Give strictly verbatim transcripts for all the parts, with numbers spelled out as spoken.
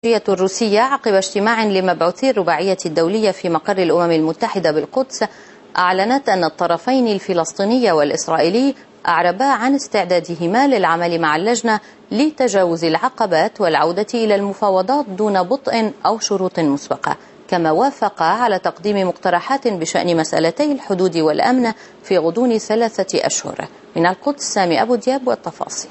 الروسية عقب اجتماع لمبعوثي الرباعية الدولية في مقر الأمم المتحدة بالقدس أعلنت أن الطرفين الفلسطيني والإسرائيلي أعربا عن استعدادهما للعمل مع اللجنة لتجاوز العقبات والعودة إلى المفاوضات دون بطء أو شروط مسبقة، كما وافقا على تقديم مقترحات بشأن مسألتي الحدود والأمن في غضون ثلاثة أشهر. من القدس سامي أبو دياب والتفاصيل.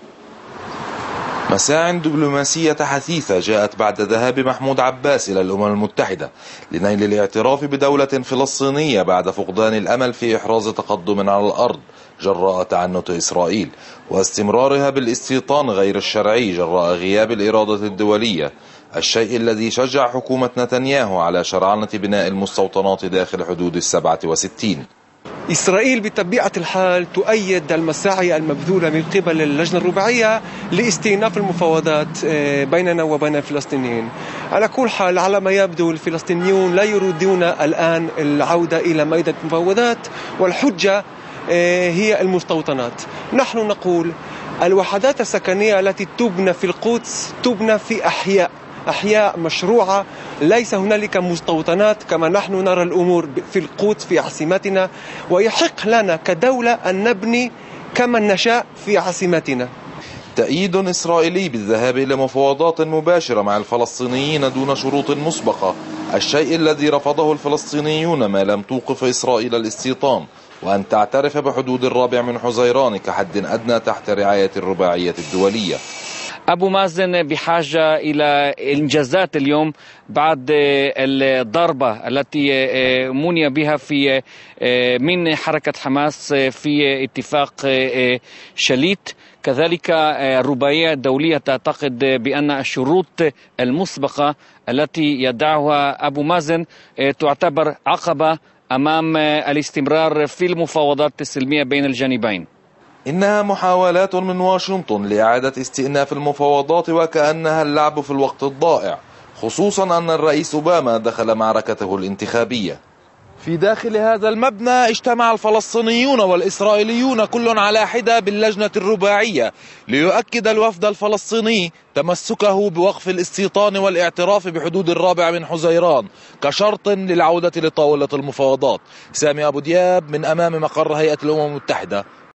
مساع دبلوماسية حثيثة جاءت بعد ذهاب محمود عباس إلى الأمم المتحدة لنيل الاعتراف بدولة فلسطينية بعد فقدان الأمل في إحراز تقدم على الأرض جراء تعنت إسرائيل واستمرارها بالاستيطان غير الشرعي جراء غياب الإرادة الدولية، الشيء الذي شجع حكومة نتنياهو على شرعنة بناء المستوطنات داخل حدود السبعة وستين. إسرائيل بطبيعة الحال تؤيد المساعي المبذولة من قبل اللجنة الرباعية لاستئناف المفاوضات بيننا وبين الفلسطينيين. على كل حال، على ما يبدو الفلسطينيون لا يريدون الآن العودة إلى مائدة المفاوضات، والحجة هي المستوطنات. نحن نقول الوحدات السكنية التي تبنى في القدس تبنى في أحياء أحياء مشروعة، ليس هنالك مستوطنات كما نحن نرى الأمور في القدس في عاصمتنا، ويحق لنا كدولة أن نبني كما نشاء في عاصمتنا. تأييد إسرائيلي بالذهاب إلى مفاوضات مباشرة مع الفلسطينيين دون شروط مسبقة، الشيء الذي رفضه الفلسطينيون ما لم توقف إسرائيل الاستيطان وأن تعترف بحدود الرابع من حزيران كحد أدنى تحت رعاية الرباعية الدولية. أبو مازن بحاجة إلى إنجازات اليوم بعد الضربة التي مني بها في من حركة حماس في اتفاق شليت. كذلك الرباعية الدولية تعتقد بأن الشروط المسبقة التي يدعها أبو مازن تعتبر عقبة أمام الاستمرار في المفاوضات السلمية بين الجانبين. إنها محاولات من واشنطن لإعادة استئناف المفاوضات وكأنها اللعب في الوقت الضائع، خصوصا أن الرئيس أوباما دخل معركته الانتخابية. في داخل هذا المبنى اجتمع الفلسطينيون والإسرائيليون كل على حدة باللجنة الرباعية ليؤكد الوفد الفلسطيني تمسكه بوقف الاستيطان والاعتراف بحدود الرابع من حزيران كشرط للعودة لطاولة المفاوضات. سامي أبو دياب من أمام مقر هيئة الأمم المتحدة،